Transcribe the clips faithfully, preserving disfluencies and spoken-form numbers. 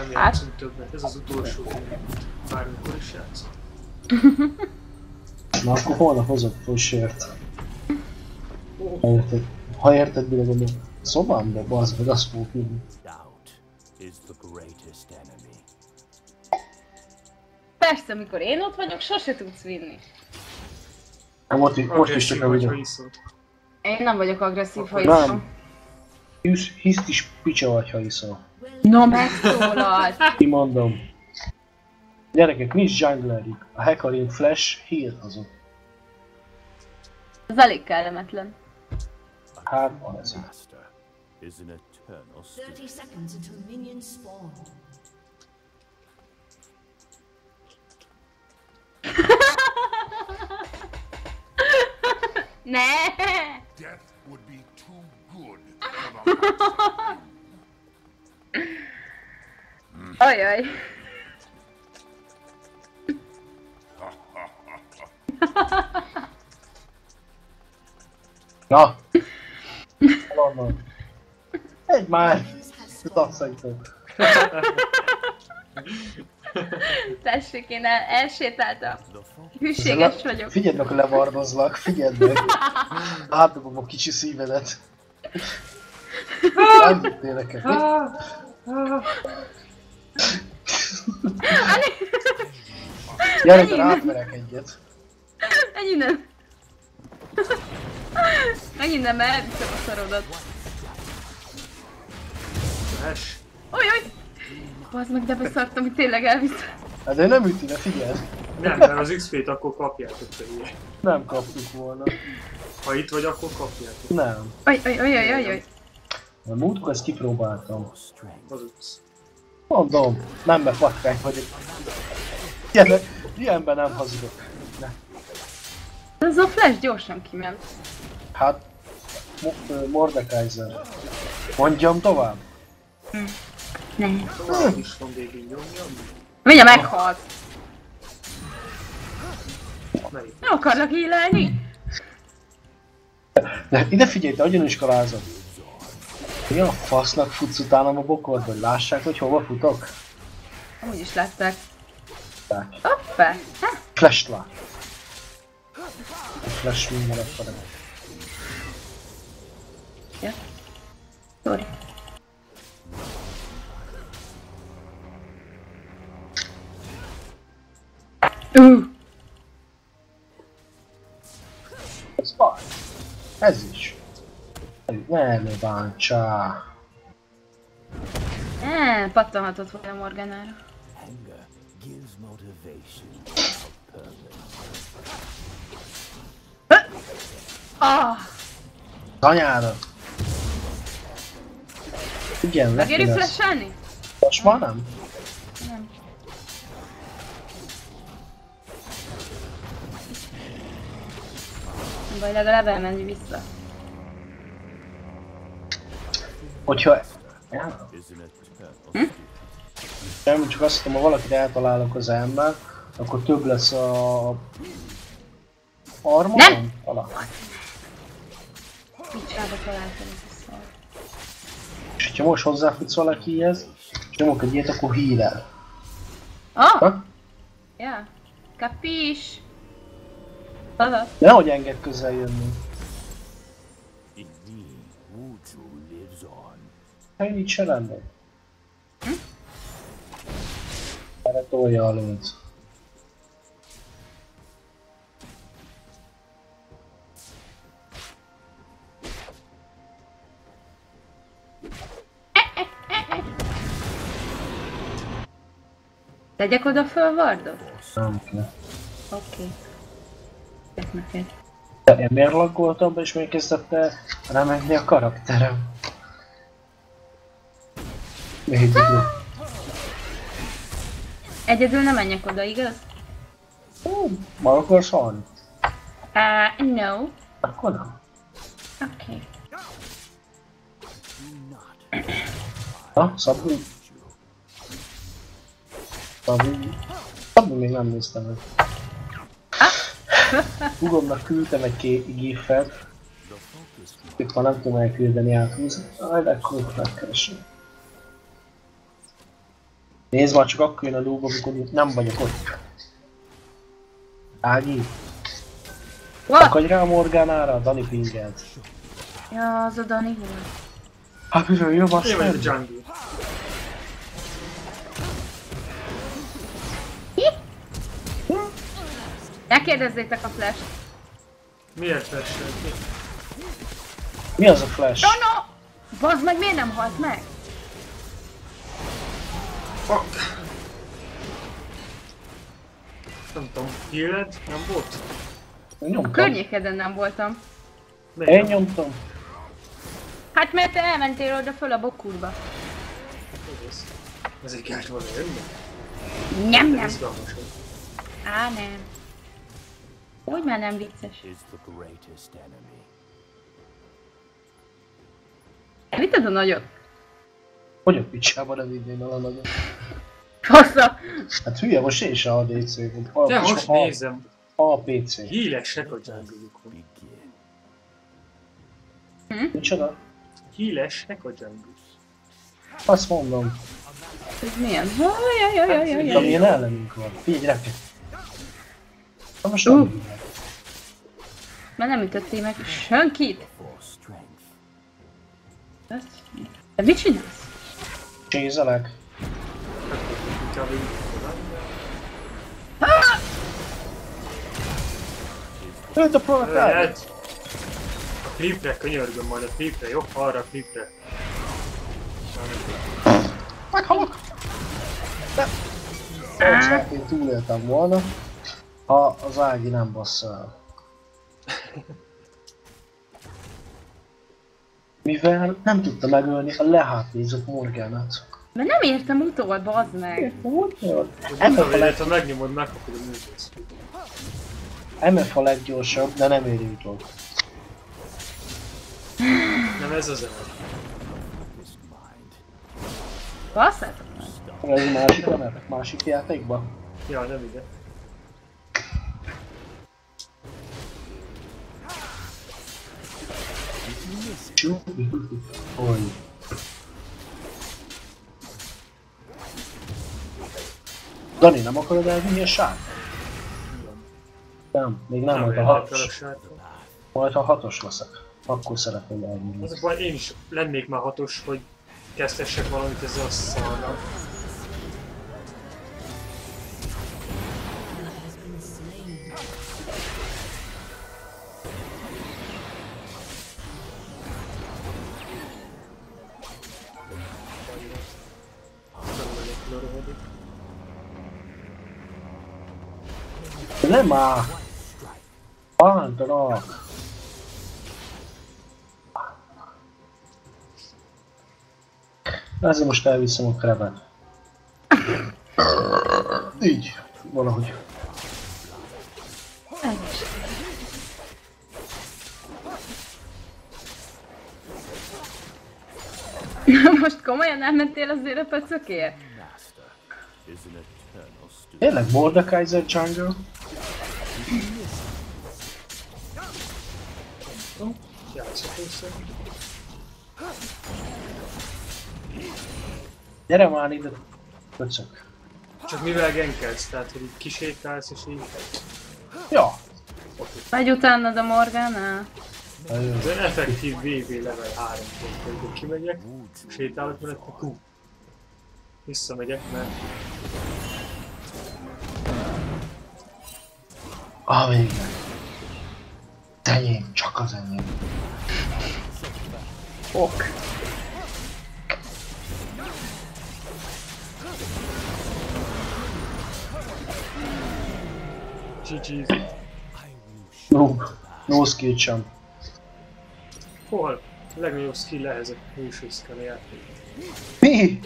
nem játszunk többet, ez az utolsó game. Bármikor is játszunk. Na akkor holnap hozok sört. Ha érted, ha érted mire gondolom. Szobámba, bazd meg, azt fogok írni. Persze, amikor én ott vagyok, sose tudsz vinni. Most, most is csak a videó. Én nem vagyok agresszív, ha iszom. Nem. Hisz, hiszt is picsa vagy, ha iszol. No, megszólalt! Kimondom. Gyerekek, nincs junglerjük. A Hecarim Flash heal azok. Ez elég kellemetlen. Hát van ez. thirty seconds until minions spawn. Ne! Death would be too good Ajaj. Na! Valonnan. Egy már! Tasszaitok. Tessék, én el, elsétáltam. Hűséges vagyok. Figyeld meg, hogy levardozlak, figyeld meg. Átdobom a kicsi szívedet. Nem vittél nekem, mit? Gyere, átverek egyet. Menj innen. Menj innen, mert elviszem a szarodat. Lesz. Ojjaj! Bazd meg, de beszartam, hogy tényleg elviszem. Hát de nem üti, ne figyeld. Nem, mert az iksz pét akkor kapjátok te ilyen. Nem kaptuk volna. Ha itt vagy, akkor kapjátok. Nem. Aj, aj, aj, aj, aj. A múltkor ezt kipróbáltam. Hazudsz. Mondom, nem bepatkány vagyok. Ilyen, ilyenben nem hazudok. Ne. Ez a flash gyorsan kiment. Hát, Mo Mordekaiser. Mondjam tovább? Hm. Nem. Tovább is van végig nyomjam. Mindjárt meghalt. Melyik? Nem akarlak élelni? De ide figyelj, te agyon iskolázod. Mi a fasznak futsz utánam a bokorba, hogy lássák, hogy hova futok? Amúgy is látták. Tak. Hoppá! Flash-t lát. A flash minden akkor. Ja. Sorry. Uh. Ez baj. Ez is. Ne, ne bántsá. Eh, pattanhatott volna Morganára. Ah! Anyára. Igen, le Megéri flashelni? Most már nem? Nem. Nem baj, legalább elmenni vissza. Hogyha... Ja. Hm? Nem, csak azt hiszem, ha valakit eltalálok az emmel, akkor több lesz a... armorom? Nem! Talán. Picsába találtam ezt a szar. És ha most hozzáfutsz valakihez, és nyomok egy ilyet, akkor heal-el. Ah! Ha? Ja. Kapis! Aha. Nehogy engedd közel jönni. Én itt se lennék. Hm? Erre tolja a lőt. Tegyek oda föl Wardot? Nem kell. Oké. Okay. Ez neked. De én miért laggoltam be, és még kezdett el remegni a karakterem? Még idő. Egyedül nem menjek oda, igaz? Ó, már akarsz halni? Uh, no. Akkor nem. Oké. Okay. Na, Szabri? Szabri? Szabri még nem néztem meg. Hugomnak küldtem egy gifet. Itt már nem tudom elküldeni áthúzni. Majd akkor megkeresem. Nézd már, csak akkor jön a lóba, amikor nem vagyok ott. Ági. Akadj rá a Morganára, a Dani pingelt. Ja, az a Dani volt. Hát mivel jobb azt Én vagyok a nem? jungle. Ne kérdezzétek a flash. Miért flash-el ki? Mi az a flash? No, no! Bazd meg, miért nem halt meg? Fuck! Nem tudom, healed? Nem volt? Nyomtam. Környékeden nem voltam. Miért Én nem? nyomtam. Hát mert te elmentél oda föl a bokurba. Ez, ez egy gárt volna jönni? Nem, Ez nem. izgalmas. Á, nem. Úgy már nem vicces. Vitted a nagyot? Hogy a picsába nem vinném el a nagyot? Fassa! Hát hülye, most én is a dé cé volt. De most nézem. A pé cé. Hílesek a jungle-ukon. Micsoda? Hílesek a jungle. Azt mondom. Ez milyen? Jajajajajajaj. De milyen ellenünk van. Figyelj, repke. Na most nem hívják. Mert nem ütöttél meg senkit. Ezt? De mit csinálsz? Csézelek. Inkább így. Őt a provokálni. Lehet. A klipre, könyörgöm majd a klipre, jó? Arra a klipre. Meghalok! De... Szóval én túléltem volna, ha az Ági nem bassza el. Mivel nem tudta megölni a lehátlézott Morganát. Mert nem értem utol, bazd meg. em ef a, leg... Ha megnyomod, megkapod a művész. em ef a leggyorsabb, de nem éri utol. Nem ez az ember. Basszátok meg. Ez másik em ef, másik játékban. Ja, nem ide. Hogy? Dani, nem akarod elvinni a sár? Nem, még nem, majd a hatos. Majd ha hatos leszek, akkor szeretném elvinni. Az a baj, én is lennék már hatos, hogy kezdhessek valamit ezzel a szarral. Nem már! Pántanak! Ezzel most elviszem a krebet. Így, valahogy. Most komolyan elmentél azért a pöcökért? Tényleg Mordekaiser jungle? Játszok össze. Gyere már ide, pöcök. Csak mivel genkelsz, tehát hogy így kisétálsz és így... Ja. Megy utánad a Morgana? Ez egy effektív vé vé level három pont, hogy kimegyek, sétálok mellett, hú. Visszamegyek, mert... Ah, végre. Enyém, csak az enyém. Ok. gé gé. No, no skill sem. Hol? A legnagyobb skill ehhez a húsőszkel a játék. Mi?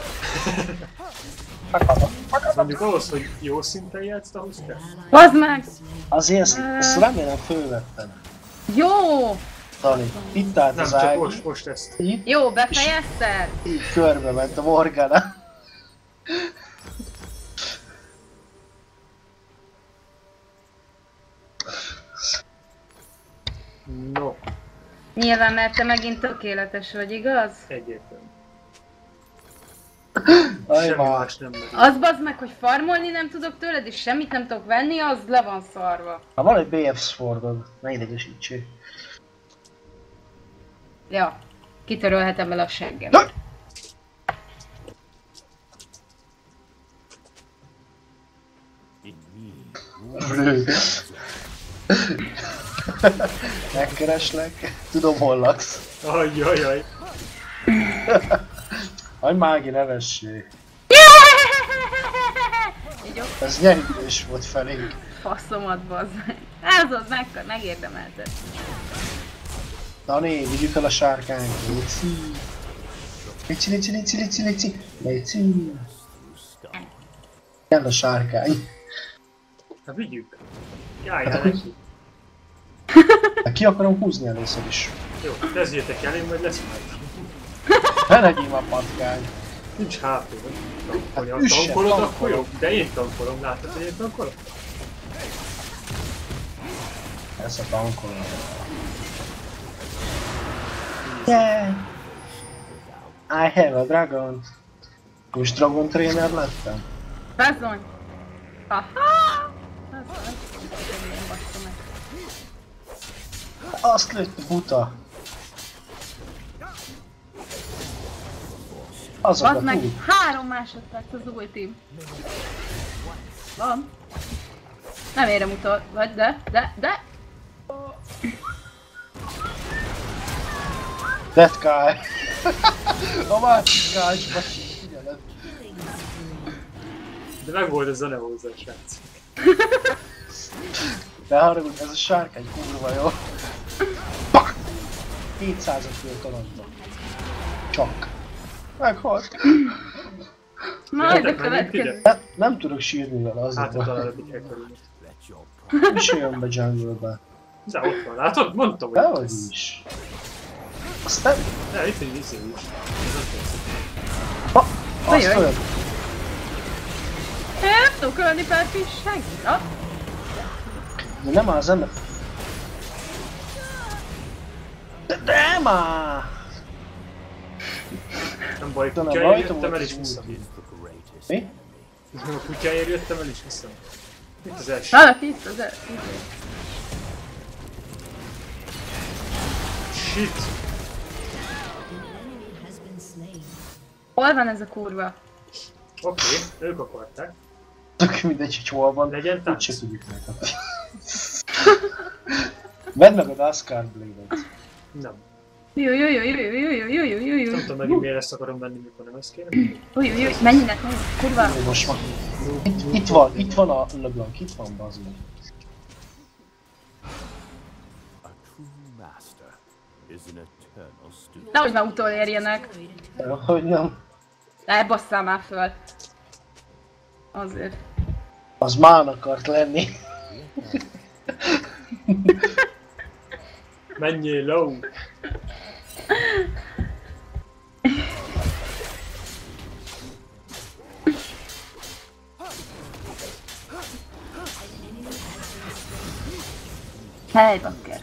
Mondjuk ahhoz, hogy jó szinten játszd, ahhoz kell. Bazd meg! Azért ezt, ezt remélem fölvettem. Jó! Dani, itt állt Nem, az csak Ági. most, most ezt. Itt, Jó, befejezted? így körbe ment a Morgana. No, Nyilván, mert te megint tökéletes vagy, igaz? egyértelmű. semmi más nem megy. Az bazd meg, hogy farmolni nem tudok tőled, és semmit nem tudok venni, az le van szarva. Ha van egy bé ef Swordod, ne idegesítsél. Ja, kitörölhetem vele a seggem. Megkereslek, tudom hol laksz. Ajjajjaj. Hagyj Mági, ne vessé. Így ott Ez nyerülés volt felénk. faszomat bazd meg. Ez az meg, megérdemelted. Dani, vigyük el a sárkányt. Léci. Léci, léci, léci, léci, léci. Léci. Kell a sárkány. Hát vigyük. Járjál neki. Hát ki akarom húzni először is. Jó, kezdjétek el, én majd lesz majd. Ne legyél már patkány. Nincs hátul, hogy tankolni. Ha üsse, tankolod, akkor tankolod. jó. De én tankolom, látod, hogy én tankolom? Ez a tankolom. Yeah! I have a dragon. Most dragon trainer lettem? Bezony! Aha! Bezony! Én baszta meg. Azt lőtt buta. Azok a Bazd meg, túl. három másodperc az ultim. Van. Nem érem utol, vagy de, de, de. That guy. A másik guy-sba figyeled. De meg volt a zene hozzá, srác. De haragudj, ez a sárkány kurva jó. Pak! kétszázat lőtt alatba. Csak. Meghalt. Majd a Gyertek, menjünk következő. ide. Ne, nem tudok sírni vele, az a Hát, baj. találok egy hackerünket. Nem is jön be jungle-be. De ott van, látod? Mondtam, hogy Dehogy lesz. is. Azt nem... Ne, itt egy izé is. Ha! Azt Ajaj. olyan. Nem tudok ölni per kis senki. Ja. De nem az ember... De, de már! Nem baj, De nem, kutyáért rajta jöttem volt el az is vissza. Mi? A kutyáért jöttem el is vissza. Itt az első. Hát, itt az el. Shit! Hol van ez a kurva? Oké, okay, ők akarták. Tök mindegy, hogy hol van. Legyen tánc. Úgyse tudjuk megkapni. Vedd meg a Duscard Blade-et. Nem. Jó, jó, jó, jó, jó, jó, jó, jó, jó, jó, jó. Nem tudom megint miért ezt akarom venni, mikor nem ezt kéne. Jó, jó, jó, menjenek, menjenek, kurva. Jó, most van. Itt, itt van, itt van a LeBlanc, itt van bazd meg. Nehogy már utolérjenek. Hogy nem. Ne, basszál már föl. Azért. Az mán akart lenni. Menjél low! Hely, bakker.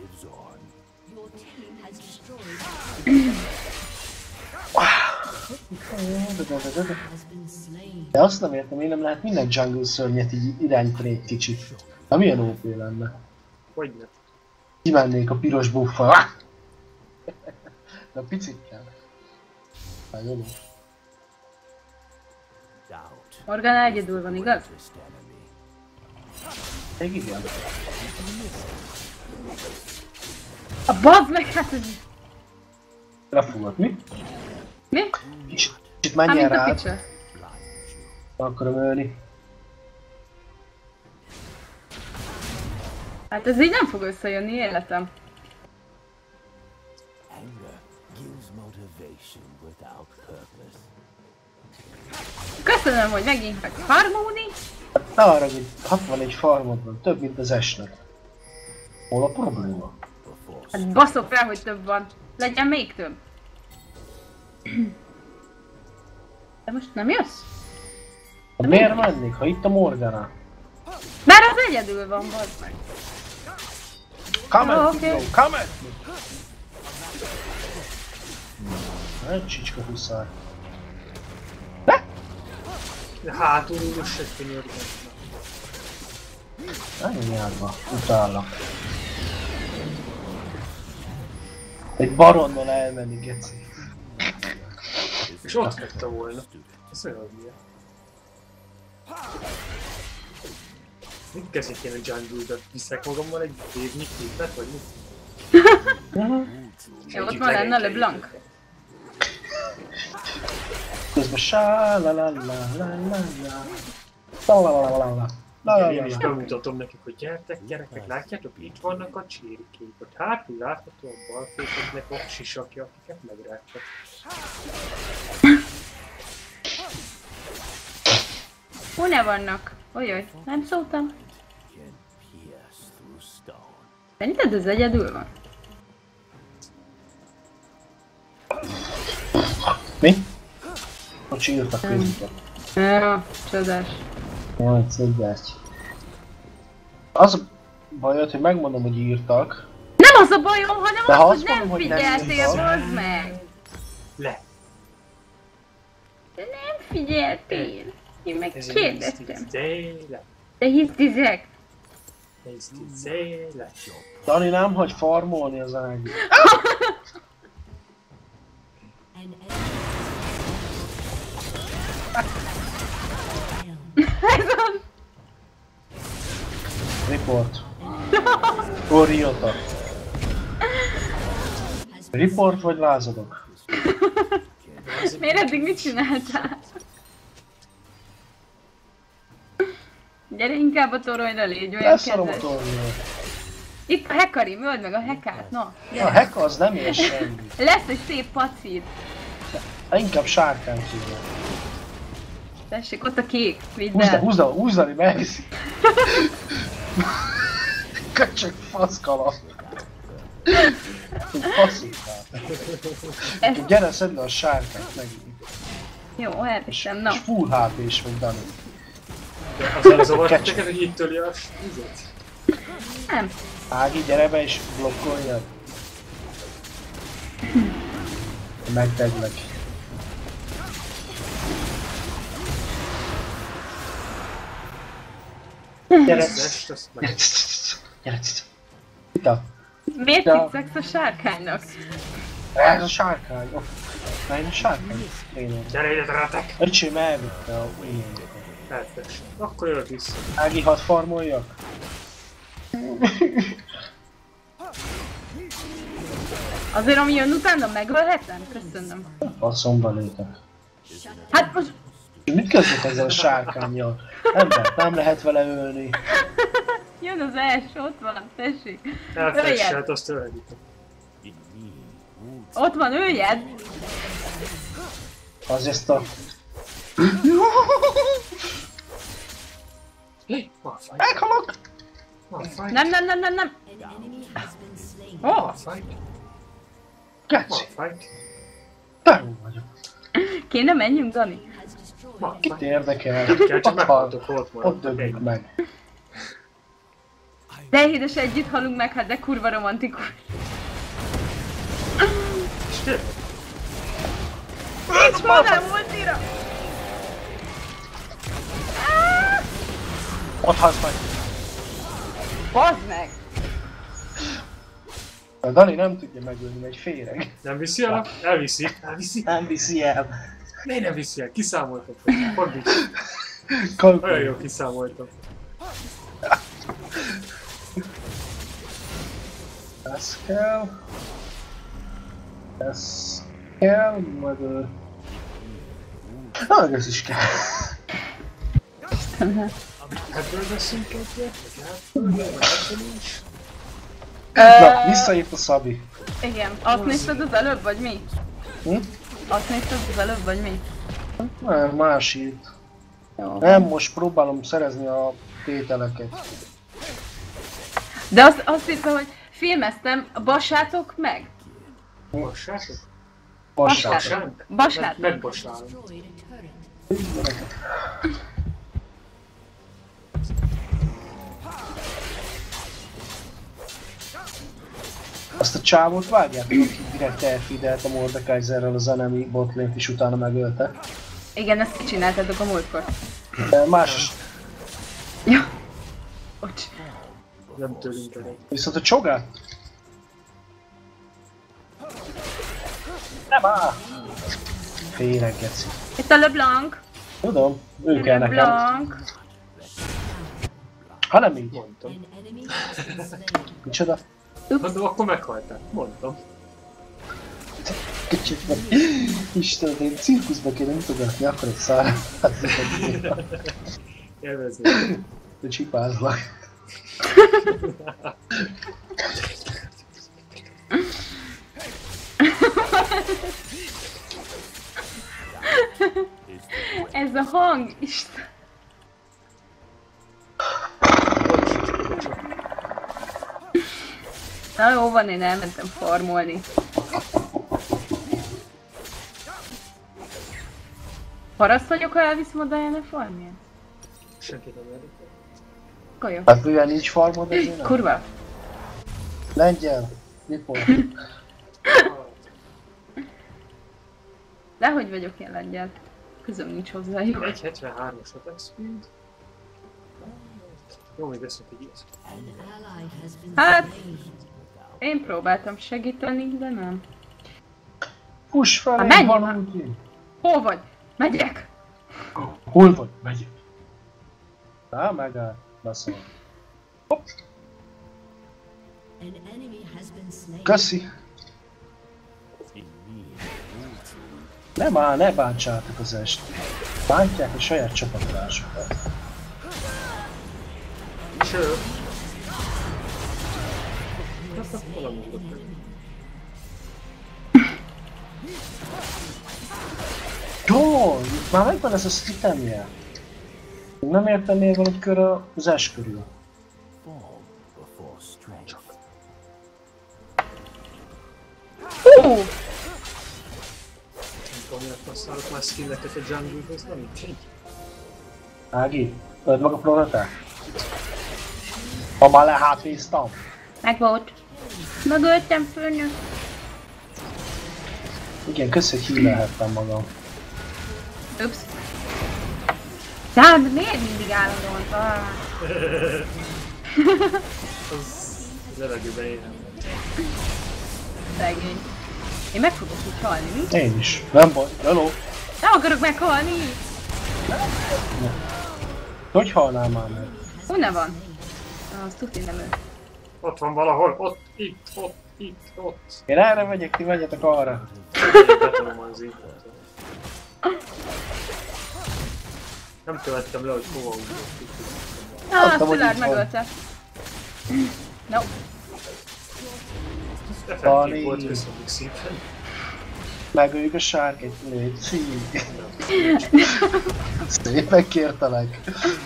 De azt nem értem, én nem lehet minden jungle szörnyet így irányítani egy kicsit. Na milyen ó pé lenne? Hogyne. Kimennék a piros buffal. De picit kell. Hát jó. Morgana egyedül van, igaz? Még igen. A bazd meg, hát ez... Lefogott, mi? Mi? Kicsit, kicsit Hát menjen mint a rá. picsa. Akarom ölni. Hát ez így nem fog összejönni, életem. Köszönöm, hogy megint meg farmolni. Hát ne arra, hogy hatvanegy farmod van, több mint az esnek. Hol a probléma? Hát baszok rá, hogy több van. Legyen még több. De most nem jössz? Hát miért mennék, ha itt a Morgana? Mert az egyedül van, bazd meg. Come Jó, at oké. me, bro, come at me! Egy csicska huszár. Ne? Hátul úrus se könyörgöm. Anyjádba, utállak. Egy baronnal elmenni, geci. És ott hagyta volna. Ez olyan hülye. Mit kezdjük én a jungle-t? Viszek magammal egy évnyi képet, vagy mit? Jó, ott van lenne LeBlanc. Közben sá la la la la la la la la la la. Én is bemutatom nekik, hogy gyertek, gyerekek, látjátok, itt vannak a csirkék. Ott hátul látható a balfékeknek a sisakja, akiket megrágtak. Hol vannak? Olyaj, nem szóltam. Szerinted ez egyedül van? Mi? Hogy írtak közben. Ja, csodás. Jaj, szégyás. Az a bajod, hogy megmondom, hogy írtak. Nem az a bajom, hanem de az, ha hogy nem figyeltél, bazd meg! Le! De nem figyeltél! Én meg kérdeztem. Zéle! De hisztizek! Zéle! Dani nem hagy farmolni az ági. Report. Oriota. Report vagy lázadok? Miért eddig mit csináltál? Gyere inkább a toronyra, légy olyan Leszarom a kedves. tornyra. Itt a hekari, öld meg a hekát, no. A hek az nem ér semmi. Lesz egy szép pacid. Inkább sárkány kívül. Tessék, ott a kék, vidd Húzd el, el. húzd el, húzd el, meghiszi. Köcsög faszkala. Ez... Gyere, szedd le a sárkányt megint. Jó, elviszem, na. És full há pés vagy, Dani. Azzal zavart neked, hogy itt töli a vizet? Nem. Ági, gyere be és blokkoljad. Megteglek. Gyere! Gyere! Gyere! Ita! Miért Ja. titszegsz a sárkánynak? Ez a sárkány! Oh. Na én a sárkány kéne. Gyere ide, rátek! Öcsém elvitte a ilyeneket. Elfes. Akkor jövök vissza. Ági, hadd farmoljak? Azért ami jön utána megölhetem? Köszönöm. Faszomba lőtek. Hát most... Mit kezdtek ezzel a sárkánnyal? Ember, nem lehet vele ölni. Jön az első, ott van, tessék. Elfes, Öljed. hát azt öldítem. Ott van, öljed! Az ezt a... Hé, van faj. Meghalok! Van faj. Nem, nem, nem, nem, nem! Ó! Van faj. Van Geci! faj. Te jó vagyok. Kéne menjünk, Dani? Van Kit faj. érdekel? Kell, csak Ott hal. meghaltok, ott Ott marad. dögjük meg. De édes, együtt halunk meg, hát de kurva romantikus. És tényleg? Nincs magám ultira! Ott halsz meg. Bazd meg! A Dani nem tudja megölni, egy féreg. Nem viszi el? Elviszi. Elviszi. Nem viszi el. Miért nem viszi el? Kiszámoltam. Fordíts. Olyan Kalkul. jó kiszámoltam. Ez kell. Ez kell, majd... ö, Ah, ez is kell. Ebből veszünk egyet, vagy ebből, vagy ebből is. Na, visszaírt a Szabi. Igen. Azt nézted az előbb, vagy mi? Hm? Azt nézted az előbb, vagy mi? Nem, más írt. Jó. Nem, most próbálom szerezni a tételeket. De azt, azt írta, hogy filmeztem, bassátok meg? Bassátok? Bassát. Bassánk? Bassát. Meg, megbassálom. Azt a csávót vágjátok, aki direkt elfidelt a Mordekaiserrel az enemy botlane-t és utána megölte. Igen, ezt csináltátok a múltkor. De más... Ja. Bocs. Nem tőlünk elég. Viszont a csogát? Nem áll! Félek, geci. Itt a LeBlanc. Tudom, ő kell nekem. LeBlanc. Ha nem így. Mondtam. An enemy has been slain. Micsoda? Mondom, akkor meghaltál. Mondtam. Kicsit meg. Istenem, én cirkuszba kéne mutogatni, akkor egy szár. Élvezni. De csipázlak. Ez a hang, Isten. Na jó van, én elmentem farmolni. Paraszt vagyok, ha elviszem oda a farmját? Senki nem érdekel. Akkor jó. Hát mivel nincs farmod, ezért nem? Kurva. Lengyel. Mikor? Dehogy vagyok én lengyel. Közöm nincs hozzájuk. egy hetvenhármas attack speed. Jó, még veszünk egy ilyet. An ally has been Hát, slain. én próbáltam segíteni, de nem. Puss fel, Hát én menj halom ki. Hol vagy? Megyek! Hol vagy? Megyek. Á, megáll. Beszél. An enemy has been slain. Köszi. Nem áll, ne bántsátok az est. Bántják a saját csapattásokat. Sure. Azt valami mondott. Jó, már megvan ez a slitemje. Nem értem még valamikor az es körül. Hú! Nem tudom, miért használok már skilleket a jungle-hoz, nem így. Ági, öld meg a planetát. Ha már lehátvéztam. Meg volt. Megöltem főnök. Igen, köszi, hogy hílelhettem magam. Ups. Szánd, miért mindig állandóan talál? Az levegőben éhen. Szegény. Én meg fogok így halni, mi? Én is. Nem baj. Hello. Nem akarok meghalni! Hogy halnál már meg? Honnan van? Ah, azt tuti nem ő. Ott van valahol, ott, itt, ott, itt, ott. Én erre megyek, ti menjetek arra. Én betolom az infót. Nem követtem le, hogy hova ugrott. Ah, Adtam, hogy Szilárd itt van. megölte. No. Effektív volt, köszönjük szépen. Megöljük a sárkét, légy szív. Szépen kértelek.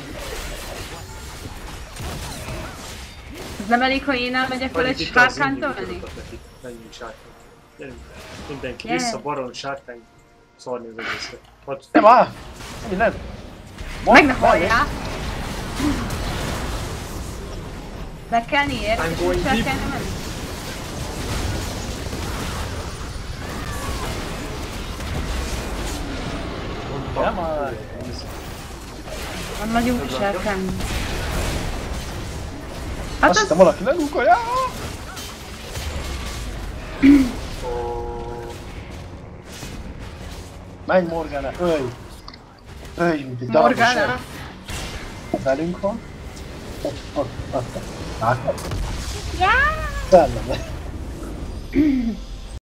Ez nem elég, ha én elmegyek vele egy sárkányt tölni? Menjünk sárkány. Gyerünk. Mindenki Yeah. vissza, baron, sárkány. Szarni az egészre. Hadd Nem áll! Mi nem? Meg ne halljál! Be kell nér, I'm és going úgy fel deep. kell menni. Nem áll! Van nagyon sárkány. Hát Azt az... hittem valaki lelukolja! Menj Morgana, ölj! Ölj, mint egy darabos Morgana. el. Velünk van. Ott, ott, ott. Látod? Yeah! Szelleme.